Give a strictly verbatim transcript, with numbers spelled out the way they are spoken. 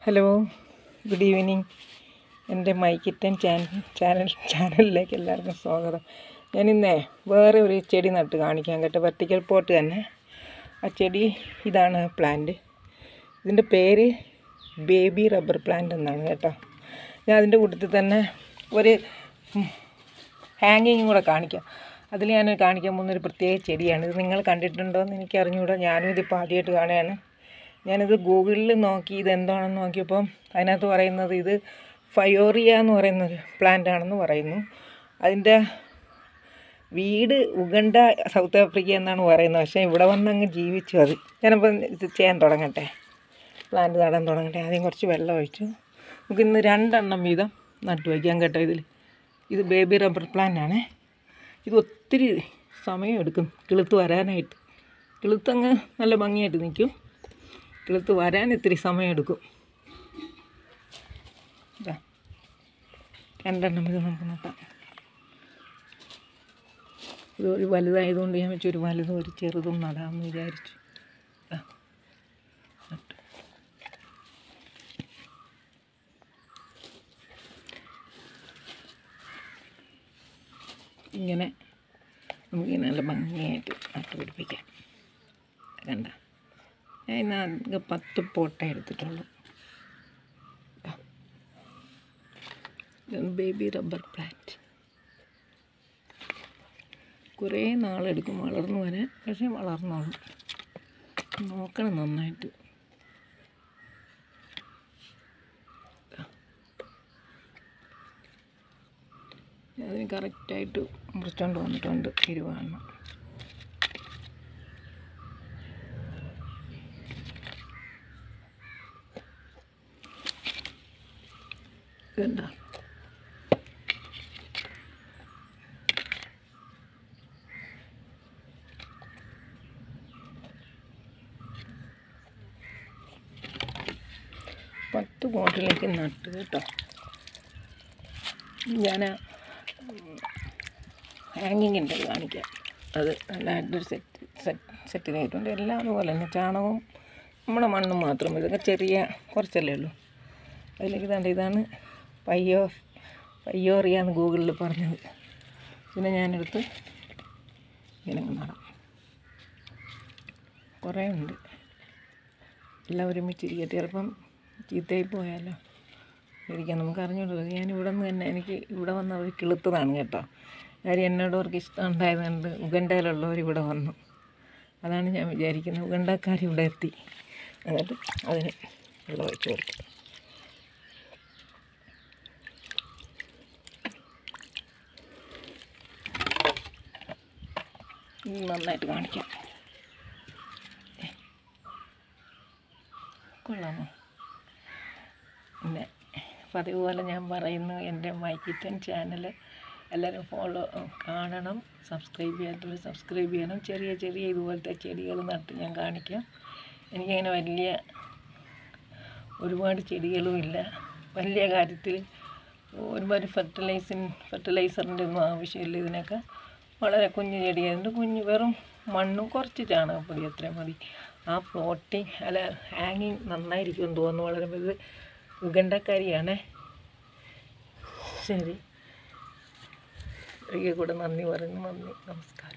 Hello, good evening. എൻ്റെ my kitten channel channel ചാനലിലേക്ക് എല്ലാവർക്കും സ്വാഗതം. ഞാനിന്നേ വേറെ ഒരു ചെടി നട്ട് കാണിക്കാൻ കേട്ടോ, വെർട്ടിക്കൽ പോട്ട് തന്നെ. ആ ചെടി ഇതാണ് പ്ലാന്റ്. ഇതിൻ്റെ പേര് ബേബി റബ്ബർ പ്ലാന്റ് എന്നാണ് കേട്ടോ. ഞാൻ അതിൻ്റെ കൂട്ടത്തിൽ തന്നെ ഒരു ഹാങ്ങിങ്ങും കൂടെ കാണിക്കാം. അതിൽ ഞാൻ കാണിക്കാൻ പോകുന്നൊരു പ്രത്യേക ചെടിയാണ്. ഇത് നിങ്ങൾ കണ്ടിട്ടുണ്ടോ എന്ന് എനിക്ക് അറിഞ്ഞുകൂടാ. ഞാനും ഇതിപ്പോൾ ആദ്യമായിട്ട് കാണുകയാണ്. ഞാനിത് ഗൂഗിളിൽ നോക്കി ഇതെന്താണെന്ന് നോക്കിയപ്പോൾ അതിനകത്ത് പറയുന്നത് ഇത് ഫയോറിയ എന്ന് പറയുന്നൊരു പ്ലാന്റ് ആണെന്ന് പറയുന്നു. അതിൻ്റെ വീട് ഉഗണ്ട, സൗത്ത് ആഫ്രിക്ക എന്നാണ് പറയുന്നത്. പക്ഷേ ഇവിടെ വന്നങ്ങ് ജീവിച്ചു അത്. ഞാനപ്പോൾ ഇത് ചെയ്യാൻ തുടങ്ങട്ടെ, പ്ലാന്റ് നടാൻ തുടങ്ങട്ടെ. ആദ്യം കുറച്ച് വെള്ളം ഒഴിച്ചു. നമുക്ക് ഇന്ന് രണ്ടെണ്ണം വീതം നട്ടു വയ്ക്കാം കേട്ടോ. ഇതിൽ ഇത് ബേബി റബ്ബർ പ്ലാന്റ് ആണ്. ഇത് ഒത്തിരി സമയം എടുക്കും കിളുത്ത് വരാനായിട്ട്. കിളുത്തങ്ങ് നല്ല ഭംഗിയായിട്ട് നിൽക്കും. കിളുത്ത് വരാൻ ഇത്തിരി സമയം എടുക്കും. ഇതാ രണ്ടെണ്ണം ഇത് നമുക്ക് നട്ടാം. ഇത് ഒരു വലുതായതുകൊണ്ട് ഞാൻ വെച്ചൊരു വലുതും ഒരു ചെറുതും നടാമെന്ന് വിചാരിച്ചു. നട്ടു. ഇങ്ങനെ നമുക്കിങ്ങനെ നല്ല ഭംഗിയായിട്ട് നട്ടുപിടിപ്പിക്കാം. കണ്ട, ഞാൻ ഇന്ന് അധികം പത്ത് പോട്ടേ എടുത്തിട്ടുള്ളൂ. ബേബി റബ്ബർ പ്ലാന്റ് കുറേ നാളെടുക്കും വളർന്നു വരാൻ. പക്ഷേ വളർന്നോളും. നോക്കണം നന്നായിട്ട്. അതിന് കറക്റ്റായിട്ട് മുറിച്ചോണ്ട് വന്നിട്ടുണ്ട് ഇരുവാണ്. കണ്ട, പത്ത് ബോട്ടിലേക്ക് നട്ട് കേട്ടോ. ഞാൻ ഹാങ്ങിങ്ങിൻ്റെ കാണിക്കാം. അത് നല്ലൊരു സെറ്റ് സെറ്റ് സെറ്റിനായിട്ടുണ്ട്. എല്ലാം അതുപോലെ തന്നെ. ചാണകവും നമ്മുടെ മണ്ണും മാത്രം. ഇതൊക്കെ ചെറിയ കുറച്ചല്ലേ ഉള്ളൂ. അതിലേക്ക് ഇതാണ്ട് ഇതാണ് പയ്യോ പയ്യോറിയ എന്ന് ഗൂഗിളിൽ പറഞ്ഞത്. പിന്നെ ഞാനെടുത്ത് ഇങ്ങനെ നടാം. കുറേ ഉണ്ട്. എല്ലാം ഒരുമിച്ചിരിക്കട്ടെ. ചിലപ്പം ചീത്തയായി പോയാലോ ഇരിക്കാം, നമുക്ക് അറിഞ്ഞോളൂ. ഞാൻ ഇവിടെ നിന്ന് തന്നെ എനിക്ക് ഇവിടെ വന്നവർ കിളുത്തതാണ് കേട്ടോ. കാര്യം എന്നോട് അവർക്ക് ഇഷ്ടം ഉണ്ടായതുകൊണ്ട് ഉഗണ്ടയിലുള്ളവർ ഇവിടെ വന്നു. അതാണ് ഞാൻ വിചാരിക്കുന്നത്. ഉഗണ്ടക്കാർ ഇവിടെ എത്തി. എന്നിട്ട് അതിന് വെള്ളം ഒഴിച്ച് കൊടുത്തു. നന്നായിട്ട് കാണിക്കാം. കൊള്ളാമോ? പിന്നെ പതിവ് പോലെ ഞാൻ പറയുന്നു, എൻ്റെ മൈ കിച്ചൻ ചാനൽ എല്ലാവരും ഫോളോ കാണണം. സബ്സ്ക്രൈബ് ചെയ്യാത്തവർ സബ്സ്ക്രൈബ് ചെയ്യണം. ചെറിയ ചെറിയ ഇതുപോലത്തെ ചെടികൾ നട്ട് ഞാൻ കാണിക്കാം. എനിക്കങ്ങനെ വലിയ ഒരുപാട് ചെടികളും ഇല്ല. വലിയ കാര്യത്തിൽ ഒരുപാട് ഫെർട്ടിലൈസിൻ ഫെർട്ടിലൈസറിൻ്റെ ഒന്നും ആവശ്യമില്ല. ഇതിനൊക്കെ വളരെ കുഞ്ഞു ചെടിയായതുകൊണ്ട് കുഞ്ഞ് വെറും മണ്ണും കുറച്ച് ചാണകപ്പൊടി അത്രയും മതി. ആ ഫ്ലോട്ടിങ് അല്ല ഹാങ്ങിങ് നന്നായിരിക്കുമെന്ന് തോന്നുന്നു. വളരെ ഇത് ഉഗണ്ടക്കാരിയാണേ. ശരി, ഒരിക്കൽ കൂടെ നന്ദി പറയുന്നു. നന്ദി, നമസ്കാരം.